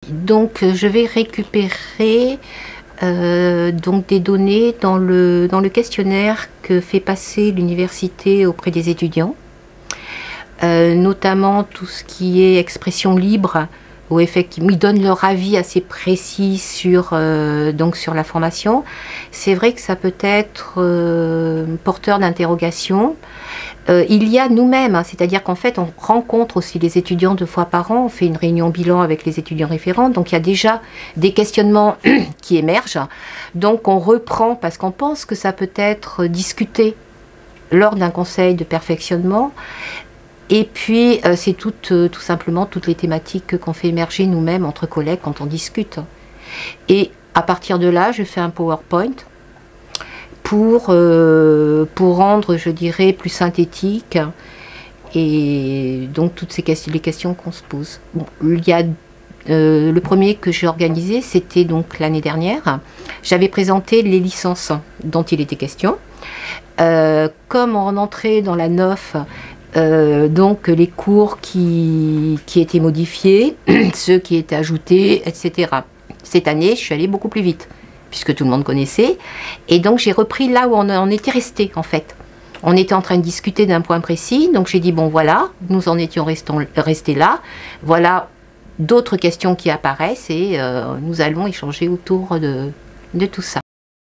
Donc je vais récupérer donc des données dans le questionnaire que fait passer l'université auprès des étudiants, notamment tout ce qui est expression libre, où effectivement ils donnent leur avis assez précis sur, donc sur la formation. C'est vrai que ça peut être porteur d'interrogation. Il y a nous-mêmes, hein, c'est-à-dire qu'en fait on rencontre aussi les étudiants 2 fois par an, on fait une réunion bilan avec les étudiants référents, donc il y a déjà des questionnements qui émergent, donc on reprend parce qu'on pense que ça peut être discuté lors d'un conseil de perfectionnement. Et puis, c'est tout simplement toutes les thématiques qu'on fait émerger nous-mêmes entre collègues quand on discute. Et à partir de là, je fais un PowerPoint pour rendre, je dirais, plus synthétique. Et donc, toutes les questions qu'on se pose. Bon, il y a le premier que j'ai organisé, c'était donc l'année dernière. J'avais présenté les licences dont il était question. Comme en entrée dans la NOF, donc les cours qui étaient modifiés, ceux qui étaient ajoutés, etc. Cette année, je suis allée beaucoup plus vite, puisque tout le monde connaissait. Et donc j'ai repris là où on était resté, en fait. On était en train de discuter d'un point précis, donc j'ai dit, bon voilà, nous en étions restés là. Voilà d'autres questions qui apparaissent et nous allons échanger autour de tout ça.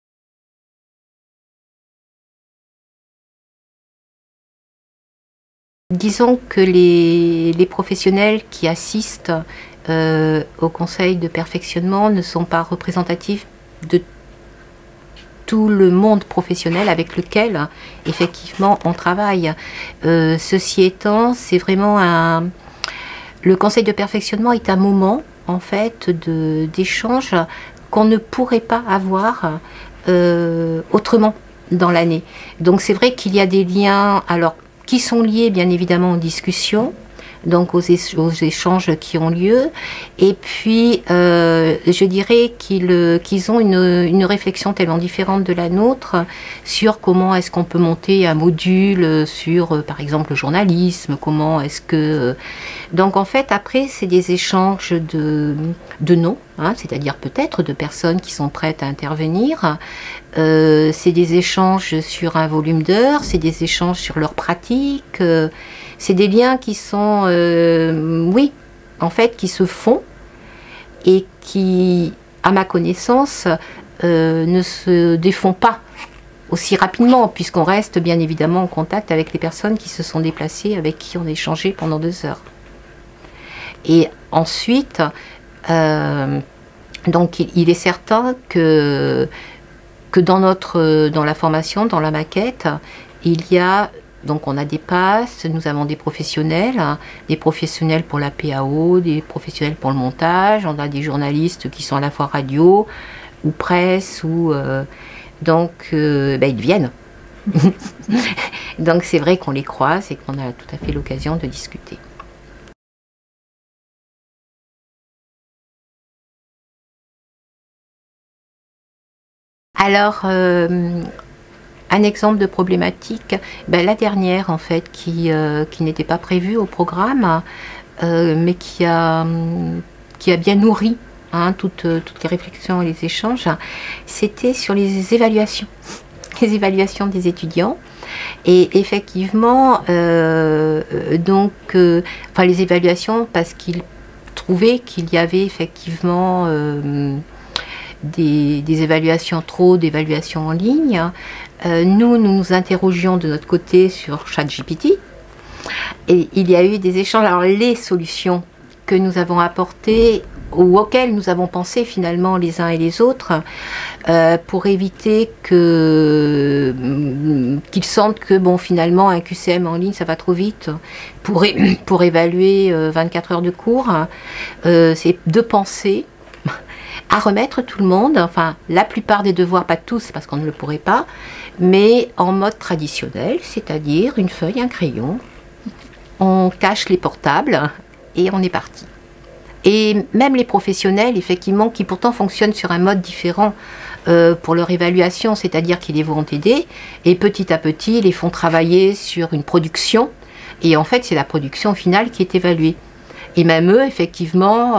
Disons que les professionnels qui assistent au conseil de perfectionnement ne sont pas représentatifs de tout le monde professionnel avec lequel effectivement on travaille. Ceci étant, c'est vraiment le conseil de perfectionnement est un moment en fait d'échange qu'on ne pourrait pas avoir autrement dans l'année. Donc c'est vrai qu'il y a des liens, alors qui sont liés bien évidemment aux discussions, donc aux échanges qui ont lieu, et puis je dirais qu'ils ont une réflexion tellement différente de la nôtre sur comment est-ce qu'on peut monter un module sur par exemple le journalisme, comment est-ce que... Donc en fait après c'est des échanges de noms, hein, c'est-à-dire peut-être de personnes qui sont prêtes à intervenir. C'est des échanges sur un volume d'heures, c'est des échanges sur leurs pratiques, c'est des liens qui sont, oui, en fait, qui se font et qui, à ma connaissance, ne se défont pas aussi rapidement, puisqu'on reste bien évidemment en contact avec les personnes qui se sont déplacées, avec qui on a échangé pendant 2 heures. Et ensuite, donc il est certain que dans la formation, dans la maquette, il y a, donc on a des passes, nous avons des professionnels pour la PAO, des professionnels pour le montage, on a des journalistes qui sont à la fois radio ou presse, ou donc ils viennent. Donc c'est vrai qu'on les croise et qu'on a tout à fait l'occasion de discuter. Alors, un exemple de problématique, la dernière en fait, qui n'était pas prévue au programme, mais qui a bien nourri hein, toutes les réflexions et les échanges, c'était sur les évaluations des étudiants. Et effectivement, enfin les évaluations parce qu'ils trouvaient qu'il y avait effectivement des évaluations, trop d'évaluations en ligne. Nous nous interrogions de notre côté sur ChatGPT et il y a eu des échanges. Alors les solutions que nous avons apportées ou auxquelles nous avons pensé finalement les uns et les autres pour éviter qu'ils sentent que bon finalement un QCM en ligne ça va trop vite pour évaluer 24 heures de cours, c'est de penser à remettre tout le monde, enfin la plupart des devoirs, pas tous parce qu'on ne le pourrait pas, mais en mode traditionnel, c'est-à-dire une feuille, un crayon, on cache les portables et on est parti. Et même les professionnels, effectivement, qui pourtant fonctionnent sur un mode différent pour leur évaluation, c'est-à-dire qu'ils les vont aider et petit à petit, ils les font travailler sur une production et en fait, c'est la production finale qui est évaluée. Et même eux, effectivement,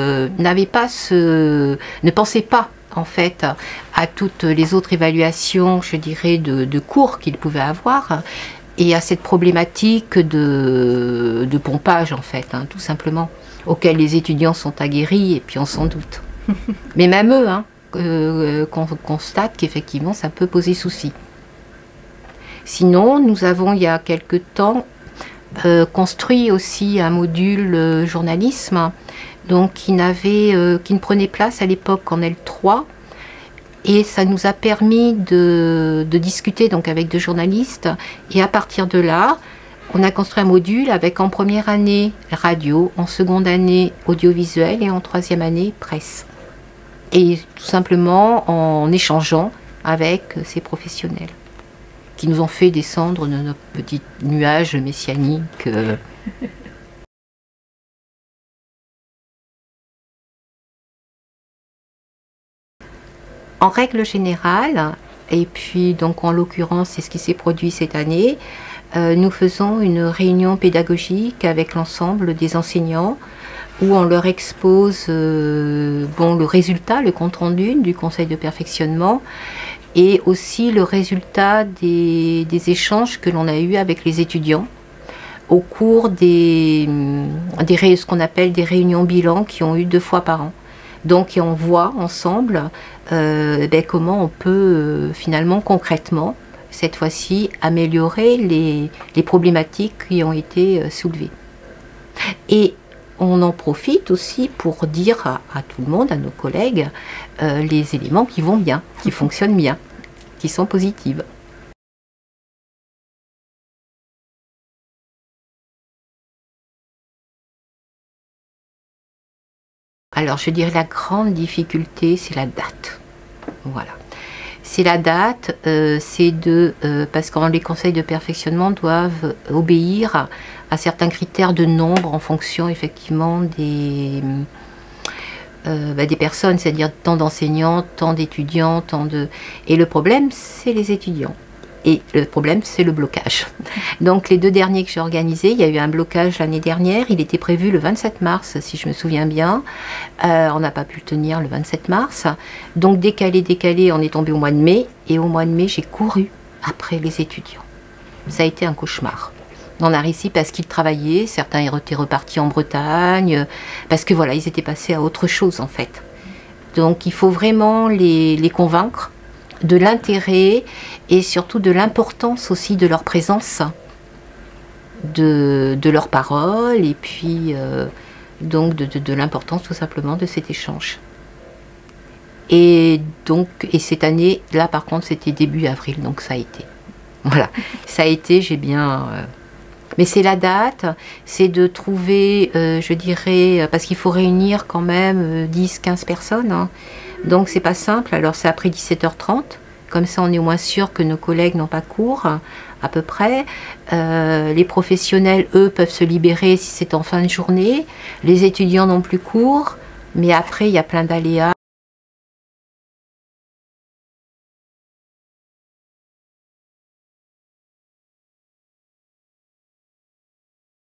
ne pensaient pas, en fait, à toutes les autres évaluations, je dirais, de cours qu'ils pouvaient avoir, et à cette problématique de pompage, en fait, hein, tout simplement, auquel les étudiants sont aguerris, et puis on s'en doute. Mais même eux, hein, qu'on constate qu'effectivement, ça peut poser souci. Sinon, nous avons, il y a quelque temps, construit aussi un module journalisme, donc qui ne prenait place à l'époque qu'en L3, et ça nous a permis de discuter donc avec deux journalistes, et à partir de là, on a construit un module avec en première année radio, en seconde année audiovisuel et en troisième année presse. Et tout simplement en échangeant avec ces professionnels qui nous ont fait descendre de nos petits nuages messianiques. En règle générale, et puis donc en l'occurrence c'est ce qui s'est produit cette année, nous faisons une réunion pédagogique avec l'ensemble des enseignants où on leur expose le résultat, le compte-rendu du conseil de perfectionnement et aussi le résultat des échanges que l'on a eus avec les étudiants au cours ce qu'on appelle des réunions bilan qui ont eu 2 fois par an. Donc on voit ensemble comment on peut finalement concrètement, cette fois-ci, améliorer les problématiques qui ont été soulevées. Et on en profite aussi pour dire à tout le monde, à nos collègues, les éléments qui vont bien, qui fonctionnent bien, qui sont positifs. Alors je dirais la grande difficulté, c'est la date. Voilà. C'est la date, parce que les conseils de perfectionnement doivent obéir à certains critères de nombre en fonction effectivement des personnes, c'est-à-dire tant d'enseignants, tant d'étudiants, Et le problème, c'est les étudiants. Et le problème, c'est le blocage. Donc les 2 derniers que j'ai organisés, il y a eu un blocage l'année dernière, il était prévu le 27 mars, si je me souviens bien. On n'a pas pu le tenir le 27 mars. Donc décalé, on est tombé au mois de mai. Et au mois de mai, j'ai couru après les étudiants. Ça a été un cauchemar. On a réussi parce qu'ils travaillaient, certains étaient repartis en Bretagne, parce que voilà, ils étaient passés à autre chose en fait. Donc il faut vraiment les convaincre de l'intérêt et surtout de l'importance aussi de leur présence, de leur parole et puis donc de l'importance tout simplement de cet échange. Et cette année, là par contre c'était début avril, donc ça a été. Voilà, ça a été, j'ai bien... Mais c'est la date, c'est de trouver, je dirais, parce qu'il faut réunir quand même 10-15 personnes, hein. Donc c'est pas simple, alors c'est après 17h30, comme ça on est au moins sûr que nos collègues n'ont pas cours, à peu près. Les professionnels, eux, peuvent se libérer si c'est en fin de journée, les étudiants n'ont plus cours, mais après il y a plein d'aléas.